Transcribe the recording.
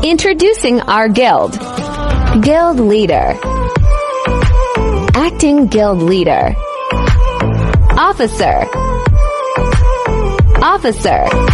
Introducing our guild. Guild leader. Acting guild leader. Officer. Officer.